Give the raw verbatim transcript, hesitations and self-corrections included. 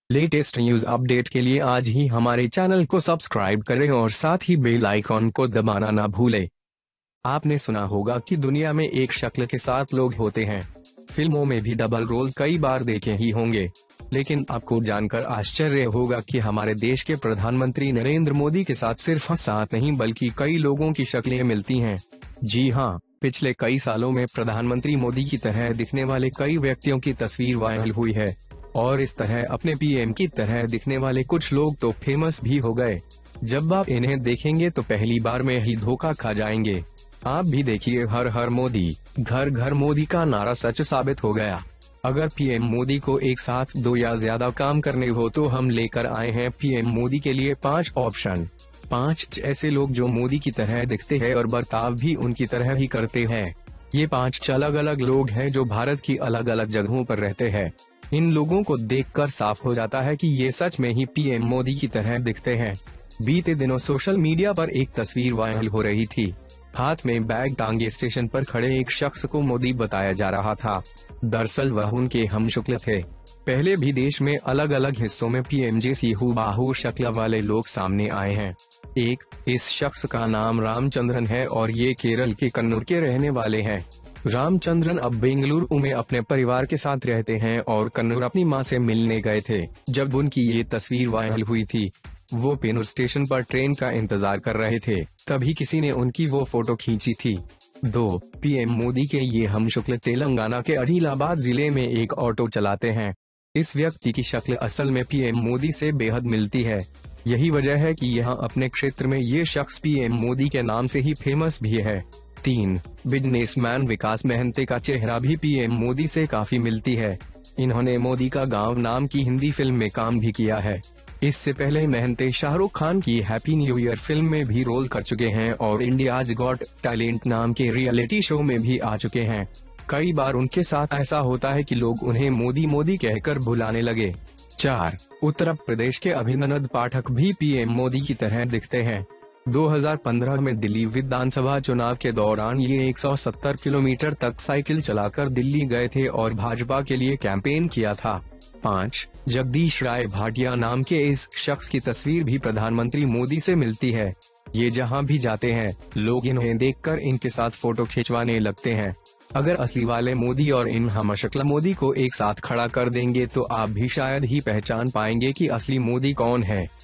Latest news update के लिए आज ही हमारे चैनल को सब्सक्राइब करें और साथ ही बेल आइकॉन को दबाना ना भूलें। आपने सुना होगा कि दुनिया में एक शक्ल के साथ लोग होते हैं। फिल्मों में भी डबल रोल कई बार देखे ही होंगे, लेकिन आपको जानकर आश्चर्य होगा कि हमारे देश के प्रधानमंत्री नरेंद्र मोदी के साथ सिर्फ सात नहीं बल्कि कई लोगों की शक्लें मिलती हैं। जी हाँ, पिछले कई सालों में प्रधानमंत्री मोदी की तरह दिखने वाले कई व्यक्तियों की तस्वीर वायरल हुई है और इस तरह अपने पीएम की तरह दिखने वाले कुछ लोग तो फेमस भी हो गए। जब आप इन्हें देखेंगे तो पहली बार में ही धोखा खा जाएंगे। आप भी देखिए, हर हर मोदी, घर घर मोदी का नारा सच साबित हो गया। अगर पीएम मोदी को एक साथ दो या ज्यादा काम करने हो तो हम लेकर आए हैं पीएम मोदी के लिए पाँच ऑप्शन। पाँच ऐसे लोग जो मोदी की तरह दिखते हैं और बर्ताव भी उनकी तरह ही करते हैं। ये पाँच अलग अलग लोग हैं जो भारत की अलग अलग जगहों पर रहते हैं। इन लोगों को देखकर साफ हो जाता है कि ये सच में ही पीएम मोदी की तरह दिखते हैं। बीते दिनों सोशल मीडिया पर एक तस्वीर वायरल हो रही थी। हाथ में बैग टांगे स्टेशन पर खड़े एक शख्स को मोदी बताया जा रहा था। दरअसल वह उनके हमशक्ल थे। पहले भी देश में अलग अलग हिस्सों में पीएम जैसी हूबहू शक्ल वाले लोग सामने आए हैं। एक, इस शख्स का नाम रामचंद्रन है और ये केरल के कन्नूर के रहने वाले हैं। रामचंद्रन अब बेंगलुरु में अपने परिवार के साथ रहते हैं और कन्नूर अपनी मां से मिलने गए थे। जब उनकी ये तस्वीर वायरल हुई थी, वो पेनूर स्टेशन पर ट्रेन का इंतजार कर रहे थे, तभी किसी ने उनकी वो फोटो खींची थी। दो, पीएम मोदी के ये हमशक्ल तेलंगाना के अदिलाबाद जिले में एक ऑटो चलाते हैं। इस व्यक्ति की शक्ल असल में पीएम मोदी से बेहद मिलती है। यही वजह है कि यहाँ अपने क्षेत्र में ये शख्स पीएम मोदी के नाम से ही फेमस भी है। तीन, बिजनेसमैन विकास महंते का चेहरा भी पीएम मोदी से काफी मिलती है। इन्होंने मोदी का गांव नाम की हिंदी फिल्म में काम भी किया है। इससे पहले महंते शाहरुख खान की हैप्पी न्यू ईयर फिल्म में भी रोल कर चुके हैं और इंडियाज गॉट टैलेंट नाम के रियलिटी शो में भी आ चुके हैं। कई बार उनके साथ ऐसा होता है कि लोग उन्हें मोदी मोदी कहकर बुलाने लगे। चार, उत्तर प्रदेश के अभिनंदन पाठक भी पीएम मोदी की तरह दिखते हैं। दो हज़ार पंद्रह में दिल्ली विधानसभा चुनाव के दौरान ये एक सौ सत्तर किलोमीटर तक साइकिल चलाकर दिल्ली गए थे और भाजपा के लिए कैंपेन किया था। पाँच, जगदीश राय भाटिया नाम के इस शख्स की तस्वीर भी प्रधानमंत्री मोदी से मिलती है। ये जहां भी जाते हैं, लोग इन्हें देखकर इनके साथ फोटो खिंचवाने लगते हैं। अगर असली वाले मोदी और इन हमशक्ल मोदी को एक साथ खड़ा कर देंगे तो आप भी शायद ही पहचान पाएंगे कि असली मोदी कौन है।